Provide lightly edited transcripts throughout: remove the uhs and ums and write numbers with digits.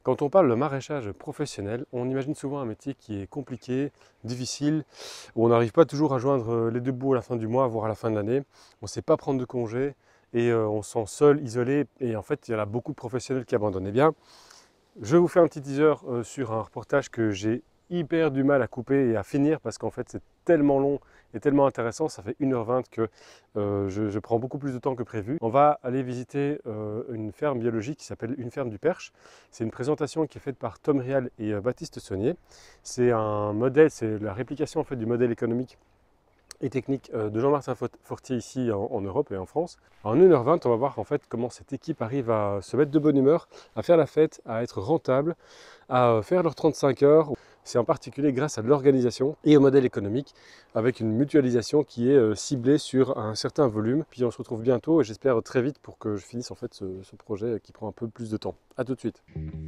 Quand on parle de maraîchage professionnel, on imagine souvent un métier qui est compliqué, difficile, où on n'arrive pas toujours à joindre les deux bouts à la fin du mois, voire à la fin de l'année. On ne sait pas prendre de congés et on se sent seul, isolé. Et en fait, il y en a beaucoup de professionnels qui abandonnent. Eh bien, je vous fais un petit teaser sur un reportage que j'ai hyper du mal à couper et à finir parce qu'en fait c'est tellement long et tellement intéressant, ça fait 1h20 que je prends beaucoup plus de temps que prévu. On va aller visiter une ferme biologique qui s'appelle une ferme du Perche. C'est une présentation qui est faite par Tom Rial et Baptiste Saunier. C'est un modèle, c'est la réplication en fait du modèle économique et technique de Jean-Martin Fortier ici en Europe et en France. En 1h20, on va voir en fait comment cette équipe arrive à se mettre de bonne humeur, à faire la fête, à être rentable, à faire leurs 35 heures. C'est en particulier grâce à l'organisation et au modèle économique avec une mutualisation qui est ciblée sur un certain volume. Puis on se retrouve bientôt et j'espère très vite pour que je finisse en fait ce projet qui prend un peu plus de temps. A tout de suite.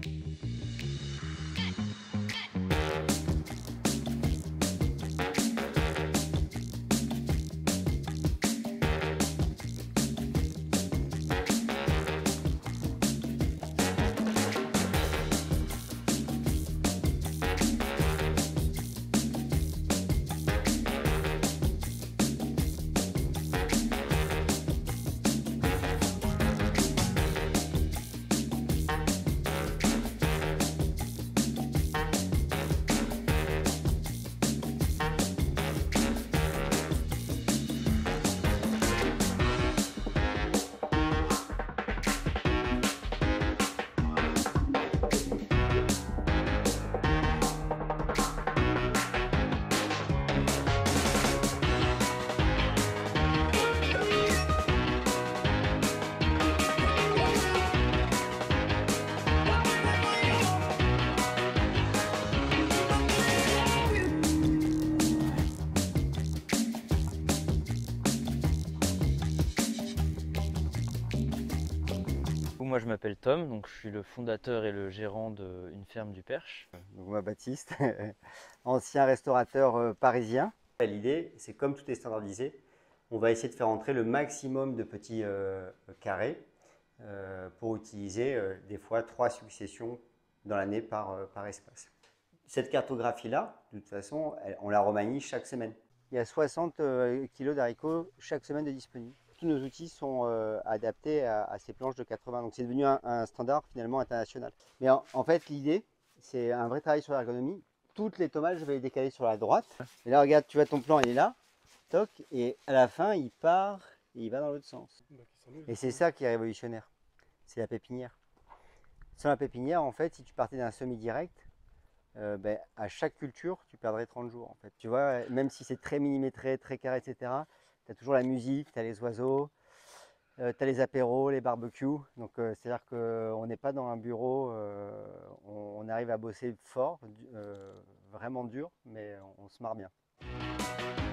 Moi je m'appelle Tom, donc je suis le fondateur et le gérant d'une ferme du Perche. Donc moi Baptiste, ancien restaurateur parisien. L'idée, c'est comme tout est standardisé, on va essayer de faire entrer le maximum de petits carrés pour utiliser des fois 3 successions dans l'année par espace. Cette cartographie-là, de toute façon, on la remanie chaque semaine. Il y a 60 kilos d'haricots chaque semaine de disponibles. Tous nos outils sont adaptés à ces planches de 80, donc c'est devenu un standard finalement international. Mais en fait, l'idée, c'est un vrai travail sur l'ergonomie. Toutes les tomates, je vais les décaler sur la droite. Et là, regarde, tu vois, ton plan, il est là, toc, et à la fin, il part et il va dans l'autre sens. Et c'est ça qui est révolutionnaire, c'est la pépinière. Sans la pépinière, en fait, si tu partais d'un semi-direct, à chaque culture, tu perdrais 30 jours. En fait. Tu vois, même si c'est très millimétré, très carré, etc., tu as toujours la musique, tu as les oiseaux, tu as les apéros, les barbecues. Donc, c'est-à-dire qu'on n'est pas dans un bureau, on arrive à bosser fort, vraiment dur, mais on se marre bien.